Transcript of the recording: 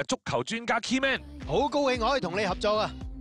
足球專家 Keyman。 好高興可以同你合作啊！